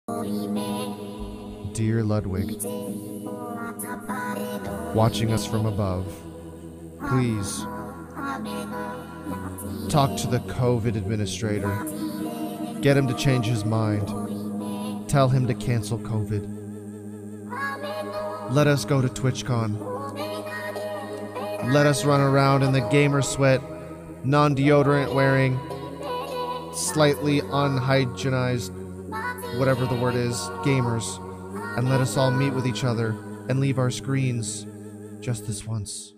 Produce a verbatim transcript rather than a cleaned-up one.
Dear Ludwig, watching us from above, please talk to the COVID administrator. Get him to change his mind. Tell him to cancel COVID. Let us go to TwitchCon. Let us run around in the gamer sweat, non-deodorant wearing, slightly unhygienized, whatever the word is, gamers, and let us all meet with each other and leave our screens just this once.